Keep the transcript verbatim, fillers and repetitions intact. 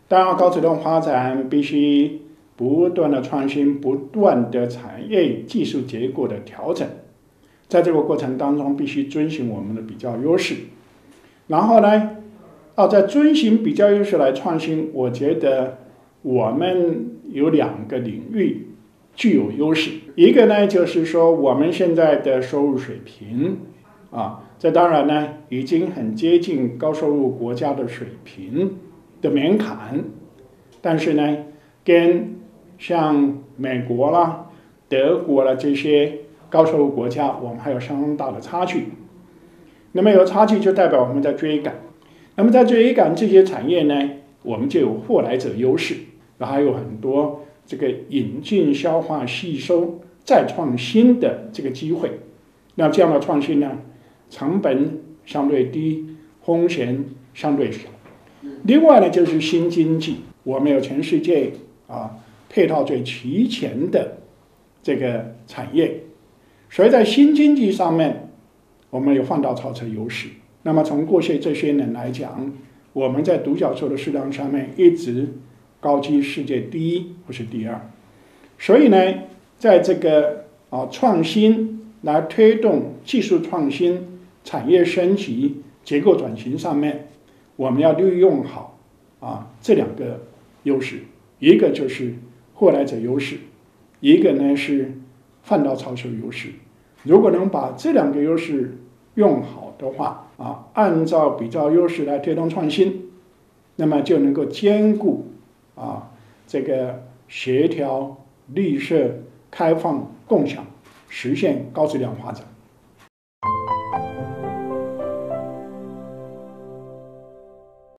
当然，高质量发展必须不断的创新，不断的产业技术结构的调整，在这个过程当中必须遵循我们的比较优势。然后呢，要在遵循比较优势来创新，我觉得我们有两个领域具有优势。一个呢，就是说我们现在的收入水平啊，这当然呢已经很接近高收入国家的水平的门槛，但是呢，跟像美国啦、德国啦这些高收入国家，我们还有相当大的差距。那么有差距就代表我们在追赶。那么在追赶这些产业呢，我们就有获来者优势，然后还有很多这个引进、消化、吸收、再创新的这个机会。那这样的创新呢，成本相对低，风险相对小。另外呢，就是新经济，我们有全世界啊配套最齐全的这个产业，所以在新经济上面，我们有换道超车优势。那么从过去这些年来讲，我们在独角兽的市场上面一直高居世界第一或是第二。所以呢，在这个啊创新来推动技术创新、产业升级、结构转型上面，我们要利用好啊这两个优势，一个就是获来者优势，一个呢是换道超车优势。如果能把这两个优势用好的话啊，按照比较优势来推动创新，那么就能够兼顾啊这个协调、绿色、开放、共享，实现高质量发展。